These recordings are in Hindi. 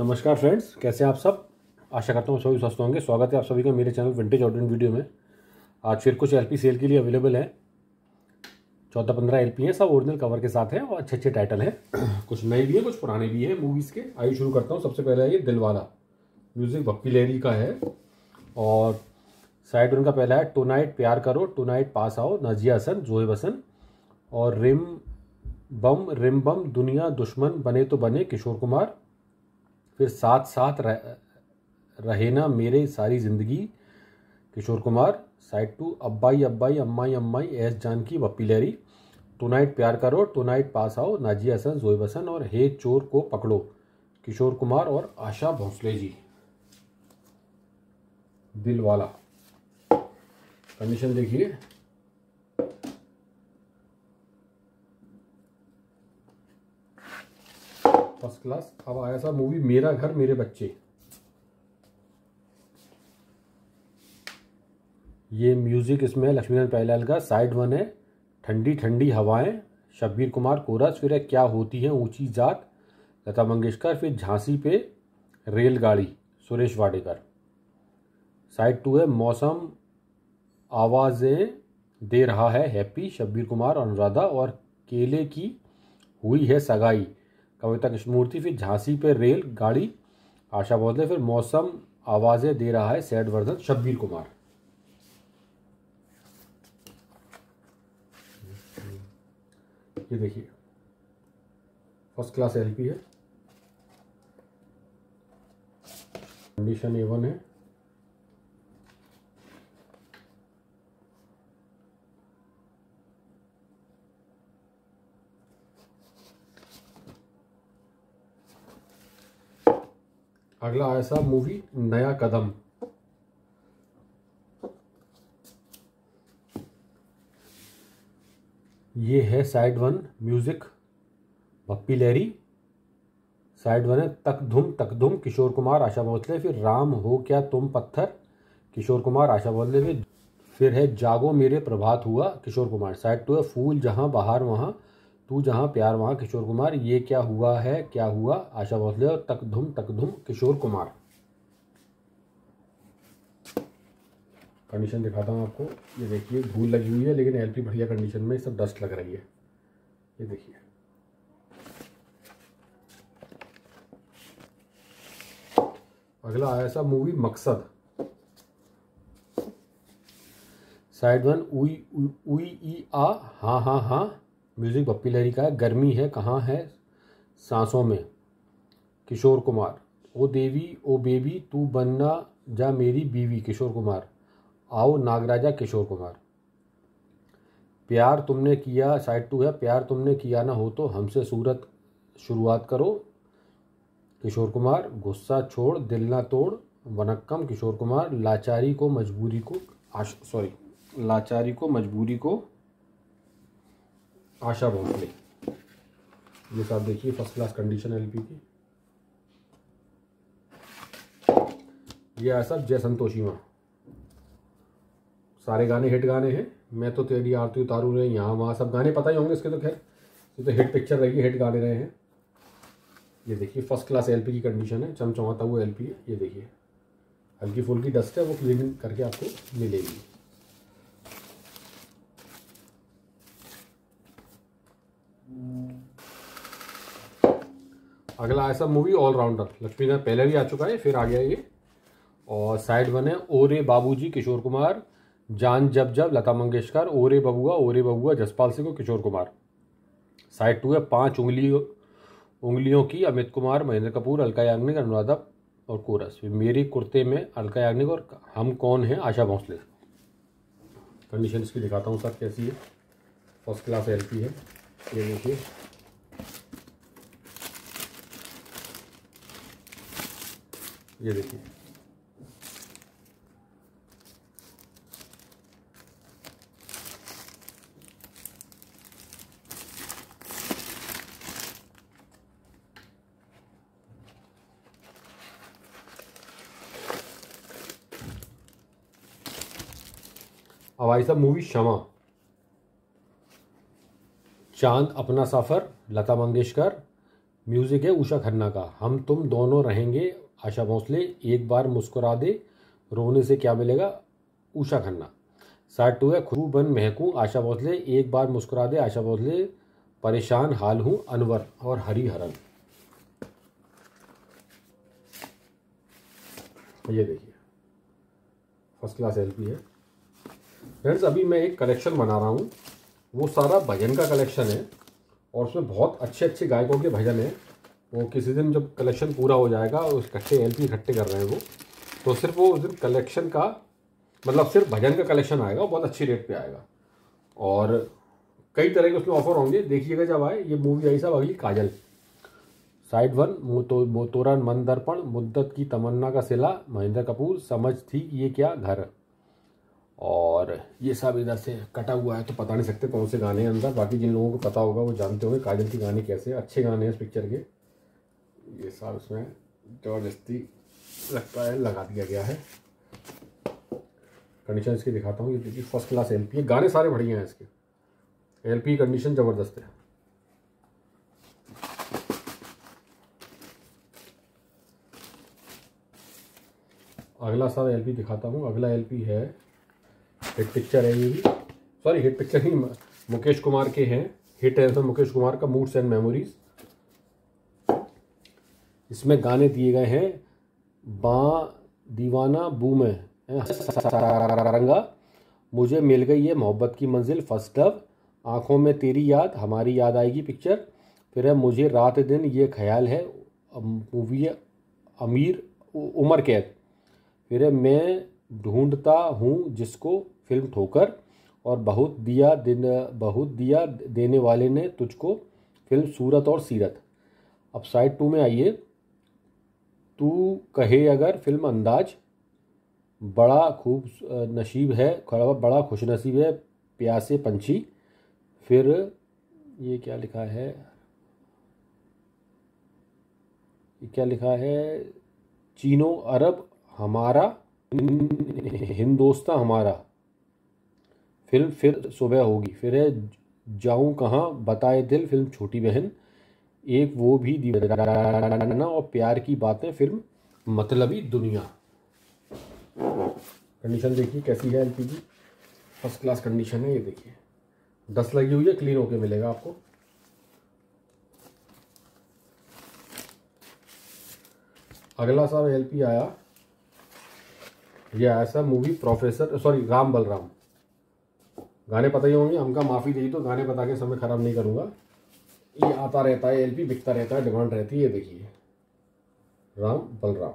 नमस्कार फ्रेंड्स, कैसे हैं आप सब। आशा करता हूँ सभी स्वस्थ होंगे। स्वागत है आप सभी का मेरे चैनल विंटेज ऑडियो वीडियो में। आज फिर कुछ एलपी सेल के लिए अवेलेबल हैं। 14-15 एलपी हैं, सब ओरिजिनल कवर के साथ हैं और अच्छे अच्छे टाइटल हैं। कुछ नए भी हैं, कुछ पुराने भी हैं मूवीज़ के। आइए शुरू करता हूँ। सबसे पहले ये दिलवाला, म्यूज़िक बप्पी लहरी का है और साइड वन का पहला है टुनाइट प्यार करो, टुनाइट पास आओ, नाजिया हसन, जोए बसन। और रिम बम दुनिया दुश्मन बने तो बने, किशोर कुमार। फिर साथ साथ रहे ना मेरे सारी जिंदगी, किशोर कुमार। साइड टू अब्बाई अब्बाई अम्माई अम्माई, एस जानकी, बप्पी लहरी। टुनाइट प्यार करो, टुनाइट पास आओ, नाजिया हसन, जोए बसन। और हे चोर को पकड़ो, किशोर कुमार और आशा भोसले जी। दिलवाला कंडीशन देखिए, फर्स्ट क्लास। अब आया सा मूवी मेरा घर मेरे बच्चे। ये म्यूजिक इसमें लक्ष्मीकांत प्यारेलाल का। साइड वन है ठंडी ठंडी हवाएं, शब्बीर कुमार कोरस। फिर है क्या होती है ऊंची जात, लता मंगेशकर। फिर झांसी पे रेलगाड़ी, सुरेश वाडेकर। साइड टू है मौसम आवाज़ें दे रहा है हैप्पी, शब्बीर कुमार और अनुराधा। और केले की हुई है सगाई, कविता कृष्णमूर्ति। फिर झांसी पे रेल गाड़ी, आशा भोसले। फिर मौसम आवाज़ें दे रहा है सैड वर्धन, शब्बीर कुमार। ये देखिए फर्स्ट क्लास एलपी है, कंडीशन A1 है। अगला आया सा मूवी नया कदम। ये है side one music Bappi Lahiri. Side one है तक धुम, किशोर कुमार, आशा भोसले। फिर राम हो क्या तुम पत्थर, किशोर कुमार, आशा भोसले। फिर है जागो मेरे प्रभात हुआ, किशोर कुमार। साइड टू है फूल जहां बहार वहां, तू जहां प्यार वहां, किशोर कुमार। ये क्या हुआ है क्या हुआ, आशा भोसले। और तक धुम, किशोर कुमार। कंडीशन दिखाता हूँ आपको। ये देखिए धूल लगी हुई है, लेकिन एलपी बढ़िया कंडीशन में, सब डस्ट लग रही है। ये देखिए अगला आया सा मूवी मकसद। साइड वन उई ई आ हाँ हाँ हाँ, म्यूजिक बप्पी लहरी का है। गर्मी है कहाँ है सांसों में, किशोर कुमार। ओ देवी ओ बेबी तू बनना जा मेरी बीवी, किशोर कुमार। आओ नागराजा, किशोर कुमार। प्यार तुमने किया, साइड टू है प्यार तुमने किया ना हो तो हमसे सूरत शुरुआत करो, किशोर कुमार। गुस्सा छोड़ दिल ना तोड़, वनक्कम, किशोर कुमार। लाचारी को मजबूरी को आशा भोसले। ये सब देखिए फर्स्ट क्लास कंडीशन एलपी की। ये है सब जय संतोषी। सारे गाने हिट गाने हैं। मैं तो तेरी आरती उतारू रहे, यहाँ वहाँ, सब गाने पता ही होंगे इसके। तो खैर ये तो हिट पिक्चर रही है, हिट गाने रहे हैं। ये देखिए फर्स्ट क्लास एलपी की कंडीशन है, चमचमाता हुआ एलपी है। ये देखिए हल्की फुल्की डस्ट है, वो क्लीनिंग करके आपको मिलेगी। अगला ऐसा मूवी ऑलराउंडर, लक्ष्मीकांत पहले भी आ चुका है, फिर आ गया ये। और साइड वन है ओरे बाबूजी, किशोर कुमार। जान जब जब, लता मंगेशकर। ओरे बबुआ जसपाल सिंह, किशोर कुमार। साइड टू है 5 उंगलियों की, अमित कुमार, महेंद्र कपूर, अलका याग्निक, अनुराधा और कोरस। मेरी कुर्ते में अलका याग्निक और हम कौन हैं, आशा भोसले। कंडीशन इसकी दिखाता हूँ सर कैसी है। फर्स्ट क्लास एलपी है, ये देखिए। ये देखिए अब आई सब मूवी क्षमा। चांद अपना सफ़र, लता मंगेशकर। म्यूज़िक है उषा खन्ना का। हम तुम दोनों रहेंगे आशा भोसले, एक बार मुस्कुरा दे, रोने से क्या मिलेगा उषा खन्ना। साइड 2 है खुशबू बन महकूं आशा भोसले, एक बार मुस्कुरा दे आशा भोसले, परेशान हाल हूँ अनवर और हरिहरन। ये देखिए फर्स्ट क्लास एलपी है फ्रेंड्स। अभी मैं एक कलेक्शन बना रहा हूँ, वो सारा भजन का कलेक्शन है और उसमें बहुत अच्छे अच्छे गायकों के भजन हैं। वो किसी दिन जब कलेक्शन पूरा हो जाएगा, उस इकट्ठे एलपी इकट्ठे कर रहे हैं वो, तो सिर्फ वो उस दिन कलेक्शन का मतलब सिर्फ भजन का कलेक्शन आएगा, बहुत अच्छी रेट पे आएगा और कई तरह के उसमें ऑफर होंगे। देखिएगा जब आए। ये मूवी आई साहब अगली काजल। साइड 1 मोतोरा मन दर्पण, मुद्दत की तमन्ना का सिला, महेंद्र कपूर, समझ थी ये क्या घर। और ये सब इधर से कटा हुआ है तो पता नहीं सकते कौन से गाने हैं अंदर। बाकी जिन लोगों को पता होगा वो जानते होंगे काजल के गाने कैसे अच्छे गाने हैं इस पिक्चर के। ये सब इसमें जबरदस्ती लगता है लगा दिया गया है। कंडीशन इसकी दिखाता हूँ। ये देखिए फर्स्ट क्लास एलपी है, गाने सारे बढ़िया हैं इसके। एलपी कंडीशन ज़बरदस्त है। अगला सारा एलपी दिखाता हूँ। अगला एलपी है, हिट पिक्चर है ये भी, सॉरी हिट पिक्चर नहीं, मुकेश कुमार के हैं। हिट है तो मुकेश कुमार का मूड्स एंड मेमोरीज। इसमें गाने दिए गए हैं बा दीवाना बू में रंगा, मुझे मिल गई ये मोहब्बत की मंजिल, फर्स्ट लव, आंखों में तेरी याद, हमारी याद आएगी पिक्चर, फिर है मुझे रात दिन ये ख्याल है, मूवी है अमीर उमर कैद, फिर है मैं ढूंढता हूँ जिसको, फिल्म ठोकर, और बहुत दिया देने वाले ने तुझको, फिल्म सूरत और सीरत। अब साइड 2 में आइए। तू कहे अगर, फिल्म अंदाज, बड़ा खूब नसीब है, बड़ा खुश नसीब है, प्यासे पंछी, फिर ये क्या लिखा है, ये क्या लिखा है, चीनो अरब हमारा, हिंदोस्तान हमारा, फिल्म फिर सुबह होगी, फिर है जाऊं कहाँ बताए दिल, फिल्म छोटी बहन, एक वो भी दीवाना, और प्यार की बातें, फिल्म मतलबी दुनिया। कंडीशन देखिए कैसी है एलपी की, फर्स्ट क्लास कंडीशन है। ये देखिए 10 लगी हुई है, क्लीन होके मिलेगा आपको। अगला सा एलपी आया, ये आया सा movie professor, sorry Ram Balram. गाने पता ही होंगे, हमका माफ़ी दी तो गाने बता के समय ख़राब नहीं करूँगा। ये आता रहता है एलपी, बिकता रहता है, डिमांड रहती है। ये देखिए राम बलराम,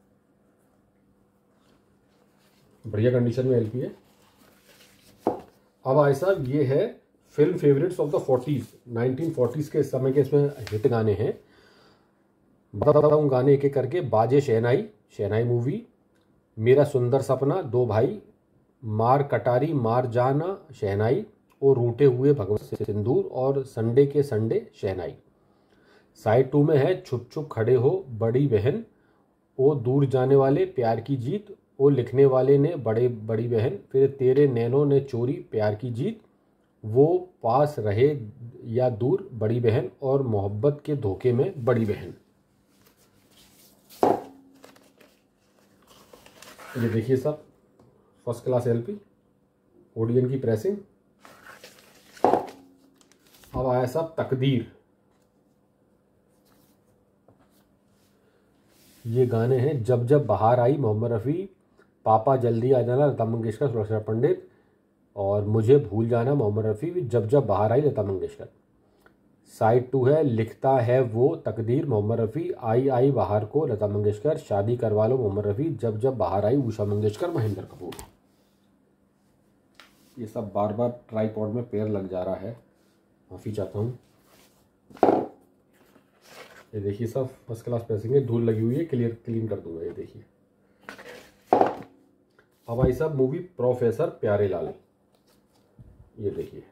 बढ़िया कंडीशन में एलपी है। अब आए साहब ये है film favourites of the 40s, 1940s के समय के इसमें हिट गाने हैं। बताता हूँ गाने एक एक करके। बाजे शहनाई, शहनाई मूवी, मेरा सुंदर सपना, दो भाई, मार कटारी मार जाना शहनाई, और रूठे हुए भगवत सिंदूर, और संडे के संडे शहनाई। साइड 2 में है छुप छुप खड़े हो बड़ी बहन, ओ दूर जाने वाले प्यार की जीत, ओ लिखने वाले ने बड़ी बहन, फिर तेरे नैनों ने चोरी प्यार की जीत, वो पास रहे या दूर बड़ी बहन, और मोहब्बत के धोखे में बड़ी बहन। ये देखिए सब फर्स्ट क्लास एलपी, ओडियन की प्रेसिंग। अब आया सब तकदीर। ये गाने हैं जब जब बाहर आई मोहम्मद रफ़ी, पापा जल्दी आ जाना लता मंगेशकर सुलक्षणा पंडित, और मुझे भूल जाना मोहम्मद रफ़ी, जब जब बाहर आई लता मंगेशकर। साइड 2 है लिखता है वो तकदीर मोहम्मद रफ़ी, आई आई बाहर को लता मंगेशकर, शादी करवा लो मोहम्मद रफ़ी, जब जब बाहर आई उषा मंगेशकर महेंद्र कपूर। ये सब बार बार ट्राईपॉड में पैर लग जा रहा है, माफ़ी चाहता हूँ। ये देखिए सब फर्स्ट क्लास प्रेसिंग है, धूल लगी हुई है, क्लीन कर दूंगा। ये देखिए अब भाई साहब मूवी प्रोफेसर प्यारेलाल। ये देखिए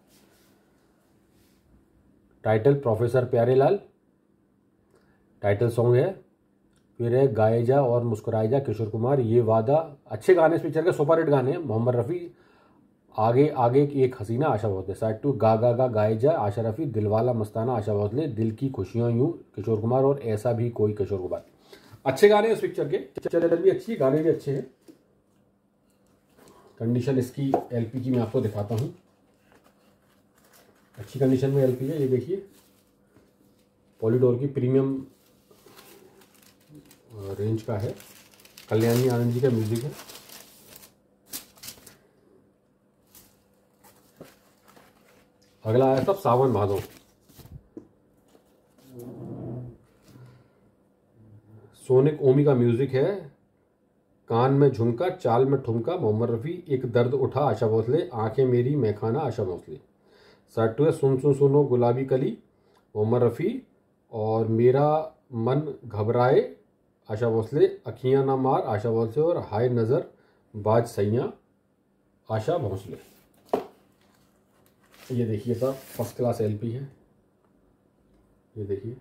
title professor Pyarelal, title song है, फिर है गाए जा और मुस्कुराए जा किशोर कुमार, ये वादा। अच्छे गाने इस पिक्चर के, सुपर हिट गाने हैं। मोहम्मद रफ़ी आगे आगे की एक हसीना आशा भोसले। साइड 2 गा गा गा गाए जा आशा रफ़ी, दिलवाला मस्ताना आशा भोसले, दिल की खुशियाँ यूँ किशोर कुमार और ऐसा भी कोई किशोर कुमार। अच्छे गाने हैं उस पिक्चर के, पिक्चर भी अच्छी है, गाने भी अच्छे हैं। कंडीशन इसकी एलपी की मैं आपको दिखाता हूँ, अच्छी कंडीशन में एलपी है। ये देखिए पॉलीडोर की प्रीमियम रेंज का है, कल्याणी आनंद जी का म्यूजिक है। अगला आया सब सावन भादो। सोनिक ओमी का म्यूजिक है, कान में झुमका चाल में ठुमका मोहम्मद रफ़ी, एक दर्द उठा आशा भोसले, आंखें मेरी मैखाना आशा भोसले। साइड 2 है सुन सुन सुनो गुलाबी कली मोहम्मद रफ़ी, और मेरा मन घबराए आशा भोसले, अखियां ना मार आशा भोसले, और हाय नज़र बाज सैया आशा भोसले। ये देखिए साहब फर्स्ट क्लास एलपी है, ये देखिए।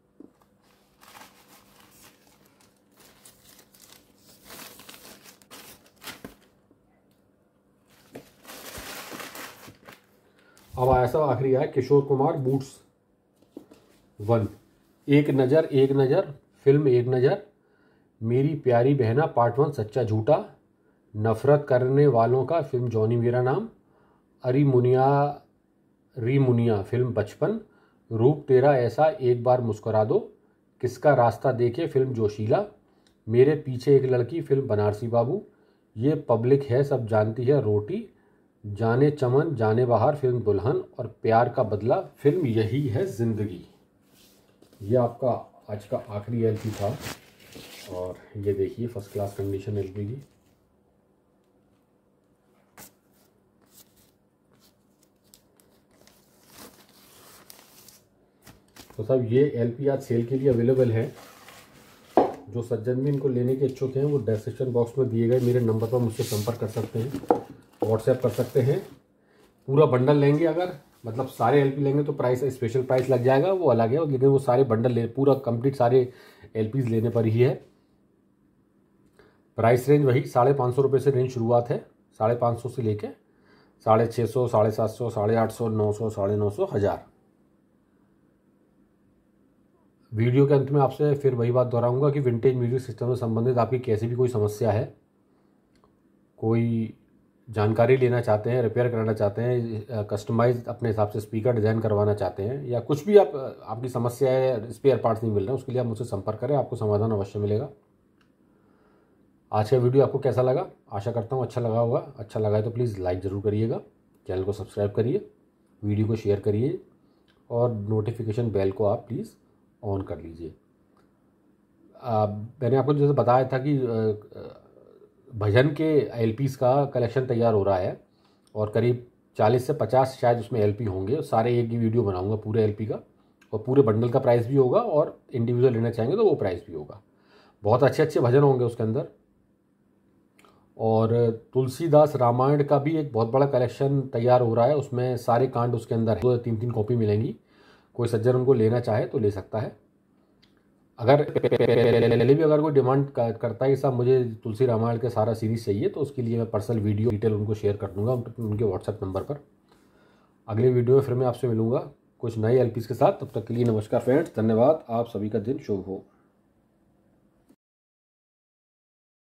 अब आया सब आखिरी आया किशोर कुमार बूट्स 1, एक नज़र फिल्म एक नज़र, मेरी प्यारी बहना पार्ट 1 सच्चा झूठा, नफरत करने वालों का फिल्म जॉनी मेरा नाम, अरी मुनिया फिल्म बचपन, रूप तेरा ऐसा एक बार मुस्कुरा दो, किसका रास्ता देखे फिल्म जोशीला, मेरे पीछे एक लड़की फिल्म बनारसी बाबू, ये पब्लिक है सब जानती है रोटी, जाने चमन जाने बहार फिल्म दुल्हन, और प्यार का बदला फिल्म यही है ज़िंदगी। ये आपका आज का आखिरी एलपी था, और ये देखिए फर्स्ट क्लास कंडीशन एलपी की। तो साहब ये एलपी आज सेल के लिए अवेलेबल है। जो सज्जन भी इनको लेने के इच्छुक हैं वो डिस्क्रिप्शन बॉक्स में दिए गए मेरे नंबर पर मुझसे संपर्क कर सकते हैं, व्हाट्सएप कर सकते हैं। पूरा बंडल लेंगे अगर, मतलब सारे एलपी लेंगे तो प्राइस स्पेशल प्राइस लग जाएगा, वो अलग है, लेकिन वो सारे बंडल ले पूरा कंप्लीट सारे एलपीज लेने पर ही है। प्राइस रेंज वही 550 रुपये से रेंज शुरुआत है, 550 से लेके 650, 750, 850, 900, 950, 1000। वीडियो के अंत में आपसे फिर वही बात दोहराऊंगा कि विंटेज म्यूजिक सिस्टम से संबंधित आपकी कैसी भी कोई समस्या है, कोई जानकारी लेना चाहते हैं, रिपेयर कराना चाहते हैं, कस्टमाइज अपने हिसाब से स्पीकर डिज़ाइन करवाना चाहते हैं, या कुछ भी आपकी समस्या है, स्पेयर पार्ट्स नहीं मिल रहे हैं, उसके लिए आप मुझसे संपर्क करें, आपको समाधान अवश्य मिलेगा। आज का वीडियो आपको कैसा लगा? आशा करता हूँ अच्छा लगा होगा। अच्छा लगा है तो प्लीज़ लाइक ज़रूर करिएगा, चैनल को सब्सक्राइब करिए, वीडियो को शेयर करिए, और नोटिफिकेशन बेल को आप प्लीज़ ऑन कर लीजिए। मैंने आपको जैसे बताया था कि भजन के एलपीज़ का कलेक्शन तैयार हो रहा है, और करीब 40 से 50 शायद उसमें एलपी होंगे, सारे एक ही वीडियो बनाऊंगा पूरे एलपी का, और पूरे बंडल का प्राइस भी होगा, और इंडिविजुअल लेना चाहेंगे तो वो प्राइस भी होगा। बहुत अच्छे अच्छे भजन होंगे उसके अंदर। और तुलसीदास रामायण का भी एक बहुत बड़ा कलेक्शन तैयार हो रहा है, उसमें सारे कांड उसके अंदर है, 2 या 3 कॉपी मिलेंगी। कोई सज्जन उनको लेना चाहे तो ले सकता है। अगर पहले भी अगर कोई डिमांड करता है कि साहब मुझे तुलसी रामायण के सारा सीरीज़ चाहिए, तो उसके लिए मैं पर्सनल वीडियो डिटेल उनको शेयर कर दूंगा उनके व्हाट्सएप नंबर पर। अगले वीडियो में फिर मैं आपसे मिलूंगा कुछ नए एलपीज़ के साथ। तब तक के लिए नमस्कार फ्रेंड्स, धन्यवाद। आप सभी का दिन शुभ हो।